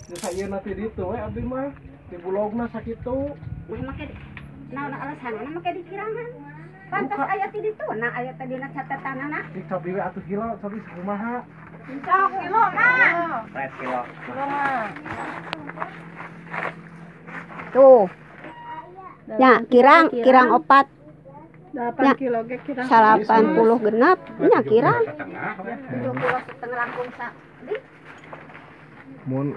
Jasa ieu nanti ditu we abdi mah di bulogna sakitu. Nah make naon alasanna make dikirangan. Pantas aya ti ditu nah aya tadi na catatanana. Dik cobi we atuh kilo cobi kumaha. Sok kilo mah. 5 kilo. Kilo mah. Tuh. Ya, kirang opat. 8 kilo ge kirang. 80 genap, nya kirang. 7 kilo setengah langkung sa. Mun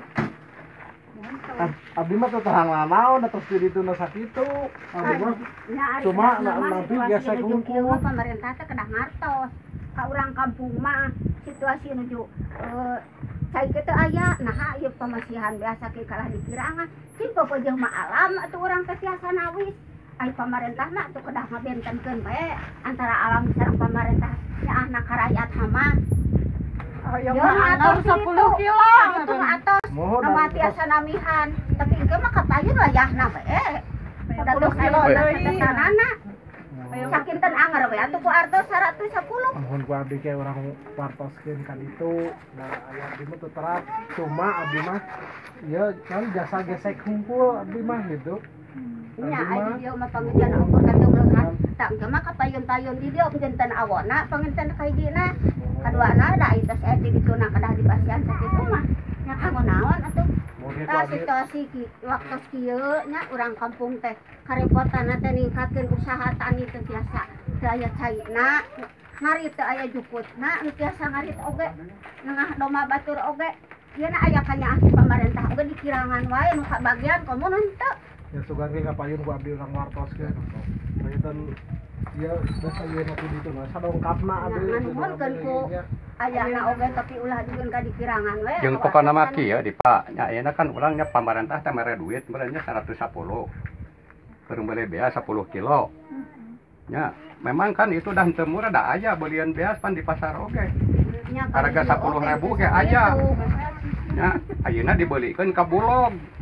abdi mah teu terang naon terus di ditu na sakitu. Abdi mah cuma nabi biasa kumpul. Pemerintah teh kedah ngartos. Ka urang kampung mah situasi nuju cai kitu aya nah ieu pamasihan biasa ke kalah dikirangan. Cing peupeujeuh mah alam atuh urang teh tiasa nawis. Ai pamarentah na atuh kedah ngabentenkeun bae antara alam sareng pamarentah nya anak rakyat mah. Ya atur 10 kilo itu mah atos. Nama tiasa namihan, tapi engke mah kapayun wayahna bae. 10 kilo tanana. Sakinten anger we atuh ku artos 110. Mohon ku abdi ke urang wartoskeun ka ditu. Nah aya abdi mah teu terat, cuma abdi mah ieu kan jasa gesek hungkul abdi mah gitu. Nya aya ieu mah pangijan ukur kateulehan. Tak engke mah kapayun-payun di dieu janten awona panginten ka hijina. Kaduana da itu saya di dituna kedah dipasihan sakitu mah nya kanggo naon atuh tah situasi waktu kieu nya urang kampung teh karepotanna teh ningkatkeun usaha tani teh biasa teu aya caina ngarit teu aya jukutna nu biasa ngarit oge nengah domba batur oge ieu na aya kanyaah ti pamarentah oge dikirangan wae nu kabagian komun henteu ya sugan ge kapayun ku abdi urang wartoskeun payetan ya basa ieu nanti ditu mah sadongkapna abdi nuhunkeun ku ayana oge tapi ulah dikeun ka dikirangan we Jeung pokona mah kieu di Pak nya ayeuna kan urang nya pamarentah teh mere duit merenya 110 keur meuli beas 10 kilo nya memang kan itu dah teu murah da aya belian beas pan di pasar oge harga 10.000 ge aya nya ayeuna dibelikeun ka bulog